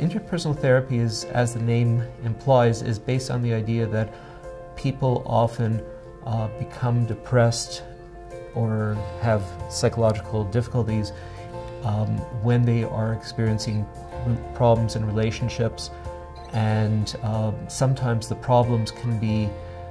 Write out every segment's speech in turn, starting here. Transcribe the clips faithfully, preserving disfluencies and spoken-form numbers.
interpersonal therapy is, as the name implies, is based on the idea that people often uh, become depressed or have psychological difficulties um, when they are experiencing problems in relationships, and uh, sometimes the problems can be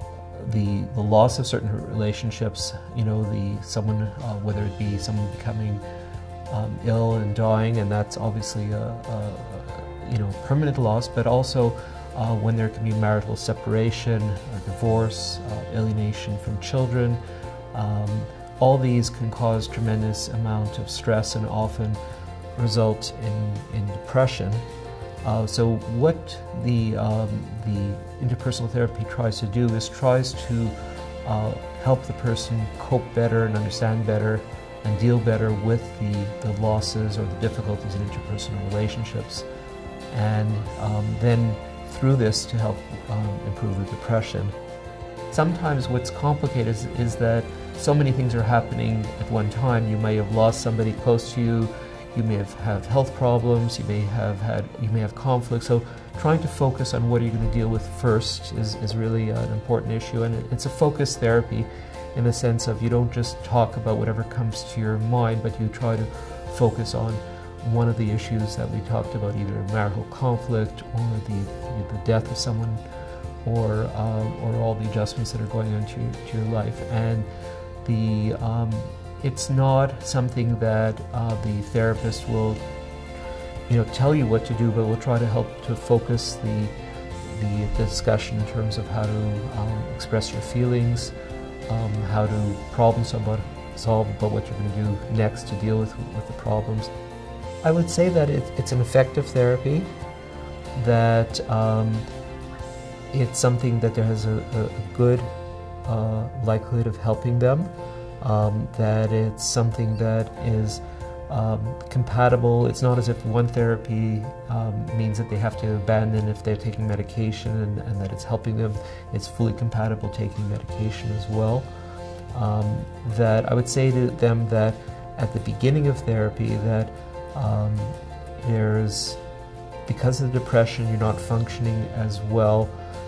the the loss of certain relationships. You know, the someone uh, whether it be someone becoming um, ill and dying, and that's obviously a, a you know permanent loss, but also uh, when there can be marital separation, or divorce, uh, alienation from children. Um, all these can cause tremendous amount of stress and often result in, in depression. Uh, so what the, um, the interpersonal therapy tries to do is tries to uh, help the person cope better and understand better and deal better with the, the losses or the difficulties in interpersonal relationships, and um, then through this to help um, improve the depression. Sometimes what's complicated is, is that so many things are happening at one time. You may have lost somebody close to you, you may have, have health problems, you may have had, you may have conflict. So trying to focus on what are you going to deal with first is, is really an important issue, and it's a focused therapy in the sense of you don't just talk about whatever comes to your mind, but you try to focus on one of the issues that we talked about, either marital conflict or the, the death of someone, or, um, or all the adjustments that are going on to your, to your life. And the, um, it's not something that uh, the therapist will you know, tell you what to do, but we'll try to help to focus the, the discussion in terms of how to um, express your feelings, um, how to problem solve, solve about what you're going to do next to deal with, with the problems. I would say that it, it's an effective therapy, that um, it's something that there has a, a good uh, likelihood of helping them, um, that it's something that is um, compatible. It's not as if one therapy um, means that they have to abandon if they're taking medication, and, and that it's helping them. It's fully compatible taking medication as well. Um, that I would say to them that at the beginning of therapy that um, there's, because of the depression, you're not functioning as well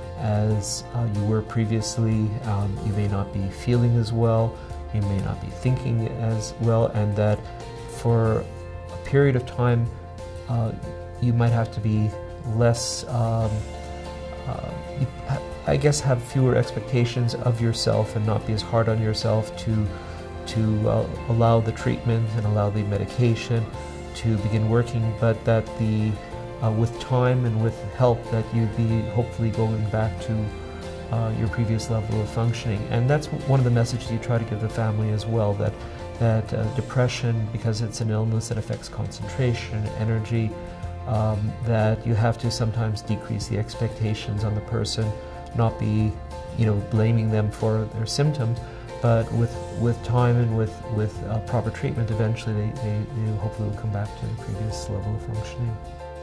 as uh, you were previously. Um, you may not be feeling as well, you may not be thinking as well, and that for a period of time uh, you might have to be less, um, uh, you, I guess have fewer expectations of yourself and not be as hard on yourself to, to uh, allow the treatment and allow the medication to begin working, but that the Uh, with time and with help that you'd be hopefully going back to uh, your previous level of functioning. And that's one of the messages you try to give the family as well, that, that uh, depression, because it's an illness that affects concentration, energy, um, that you have to sometimes decrease the expectations on the person, not be you know, blaming them for their symptoms, but with, with time and with, with uh, proper treatment, eventually they, they, they hopefully will come back to the previous level of functioning.